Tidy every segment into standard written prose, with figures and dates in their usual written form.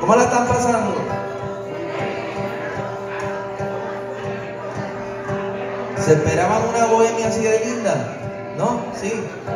¿Cómo la están pasando? ¿Se esperaban una bohemia así de linda? ¿No? Sí.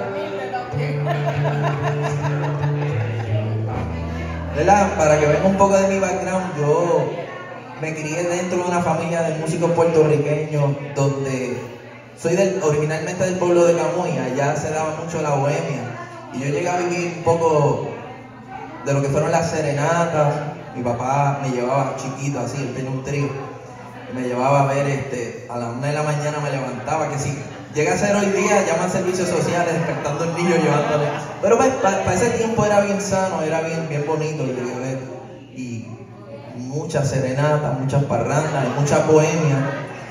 ¿Verdad? Para que vean un poco de mi background, yo me crié dentro de una familia de músicos puertorriqueños donde soy originalmente del pueblo de Camuy. Allá se daba mucho la bohemia y yo llegué a vivir un poco de lo que fueron las serenatas. Mi papá me llevaba chiquito así, él tenía un trío, me llevaba a ver a las 1 de la mañana me levantaba, que si llega a ser hoy día llaman servicios sociales despertando al niño llevándole, pero para ese tiempo era bien sano, era bien bonito el de ver, y muchas serenatas, muchas parrandas, muchas bohemias,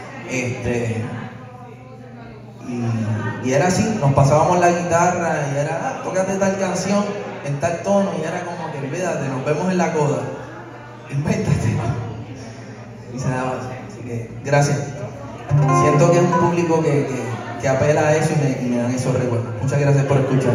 y era así, nos pasábamos la guitarra y era, tócate tal canción en tal tono, y era como que olvídate, nos vemos en la coda, invéntate, y se daba así. Así que gracias, siento que es un público que apela a eso y me dan esos recuerdos. Muchas gracias por escuchar.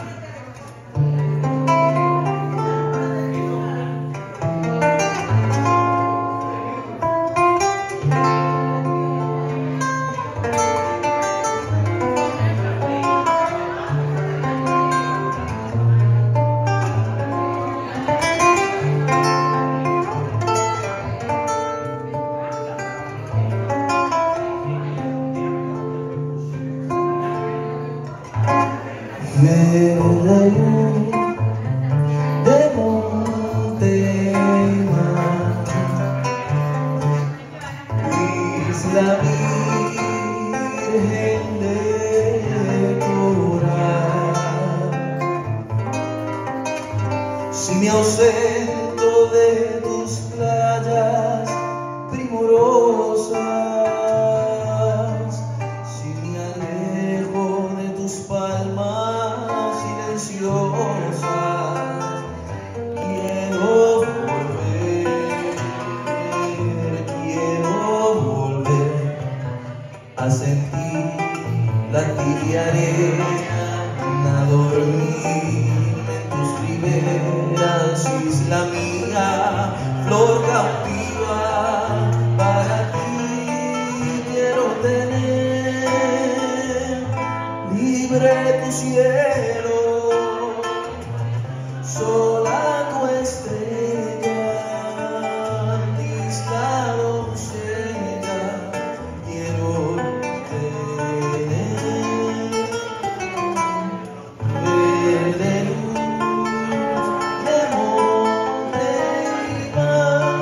De monte y mar, isla virgen de coral, si me ausento de tus playas primorosas, si me alejo de tus palmas silenciosas, quiero volver a sentir la tibia arena, a dormirme en tus riberas, isla mía, flor cautiva, para ti quiero tener libre tu cielo, sola tu estrella, isla doncella, quiero tener verde luz de monte y mar,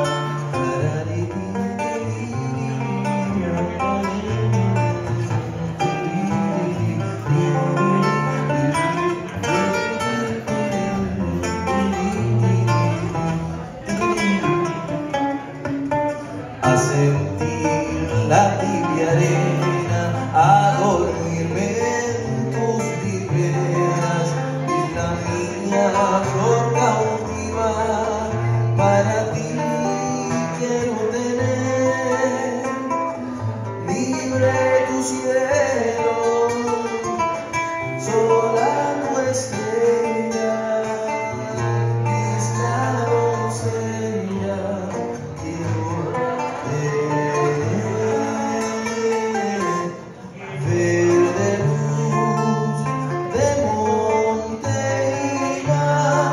a sentir la tibia arena, a dormirme en tus riberas, isla mía, flor cautiva, para ti quiero tener libre tu cielo, sola tu estrella, isla doncella, quiero verde luz de monte y mar.